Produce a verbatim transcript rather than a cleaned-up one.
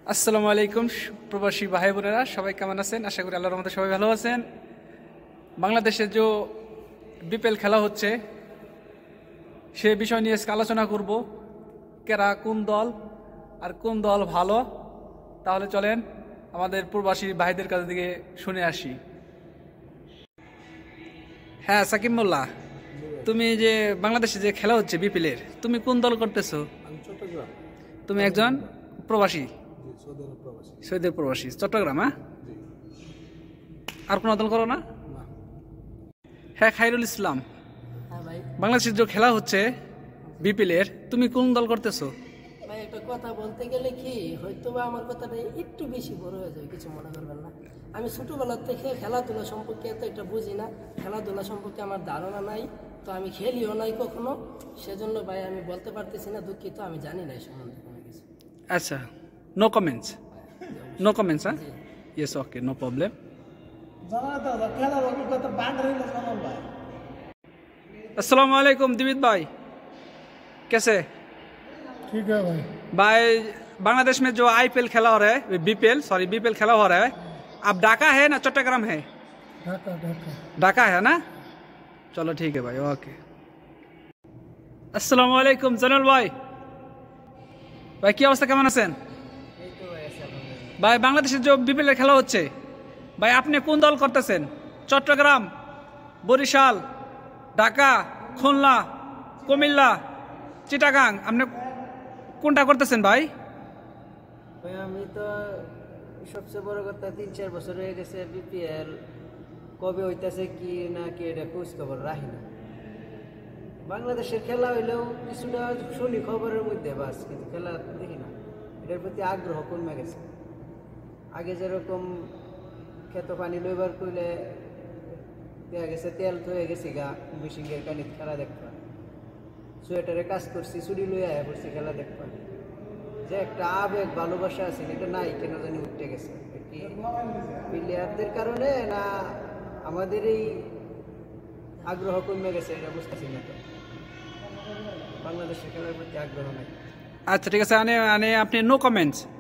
আসসালামু আলাইকুম প্রবাসী ভাই বোনেরা, সবাই কেমন আছেন? আশা করি আল্লাহর রহমতে সবাই ভালো আছেন। বাংলাদেশে যে বিপিএল খেলা হচ্ছে সে বিষয় নিয়ে আজকে আলোচনা করব। কেরা কোন দল আর কোন দল ভালো, তাহলে চলেন আমাদের প্রবাসী ভাইদের কাছ থেকে শুনে আসি। হ্যাঁ সাকিব মোল্লা, তুমি যে বাংলাদেশে যে খেলা হচ্ছে বিপিএলের, তুমি কোন দল করতেছো? তুমি একজন প্রবাসী, সৌদি প্রবাসী, চট্টগ্রাম। হ্যাঁ, আর কোন দল করো না? হ্যাঁ খাইরুল ইসলাম, বাংলাদেশের যে খেলা হচ্ছে বিপিএল এর, তুমি কোন দল করতেছো? ভাই একটা কথা বলতে গেলে কি হয়তো বা আমার কথাটা একটু বেশি বড় হয়ে যায়, কিছু মনে করবেন না। আমি ছোটবেলা থেকে খেলাধুলা সম্পর্কে এত একটা বুঝি না, খেলাধুলা সম্পর্কে আমার ধারণা নাই, তো আমি খেলিও নাই কখনো, সেজন্য ভাই আমি বলতে পারতেছি না, দুঃখিত, আমি জানি না এই সম্বন্ধে কোনো কিছু। আচ্ছা, নো কমেন্টস, নো কমেন্টস। হ্যাঁ, ইয়েস, ওকে, নো প্রবলেম। अस्सलाम वालेकुम दिवित भाई, कैसे? ठीक है भाई। भाई बांग्लादेश में जो आईपीएल खेला हो रहा है, बीपीएल सॉरी बीपीएल खेला हो रहा है, अब ढाका है ना चट्टग्राम है? ढाका ढाका ढाका है ना। चलो ठीक है भाई, ओके। अस्सलाम वालेकुम जनरल भाई, ভাই কি অবস্থা, কেমন আছেন? ভাই বাংলাদেশের যে বিপিএল এর খেলা হচ্ছে, ভাই আপনি কোন দল করতেছেন? চট্টগ্রাম, বরিশাল, ঢাকা, খুলনা, কুমিল্লা, চিটাগাং, আপনি কোনটা করতেছেন ভাই? ভাই আমি তো সবচেয়ে বড় কথা তিন চার বছর হয়ে গেছে বিপিএল কবে হইতাছে কি না কি এটা খোঁজ খবর রাখি না। বাংলাদেশের খেলা হইলেও কিছুটা শুনি খবরের মধ্যে বাস, কিন্তু খেলা দেখি না, এটার প্রতি আগ্রহ কমে গেছে। আগে যেরকম খেত পানি লইবার করলে দেখা গেছে তেল তো হয়ে গেছে গা মিশিংয়ের কানি খেলা দেখবা, সোয়েটারে কাজ করছি, চুরি লইয়া আয়া পড়ছি খেলা দেখবা, যে একটা আবেগ ভালোবাসা আছে এটা নাই, কেন জানি উঠে গেছে। কি প্লেয়ারদের কারণে না আমাদের এই আগ্রহ কমে গেছে, এটা বুঝতেছি না। তো বাংলাদেশের খেলার প্রতি আগ্রহ নাই। আচ্ছা ঠিক আছে, আনে আনে আপনি নো কমেন্টস।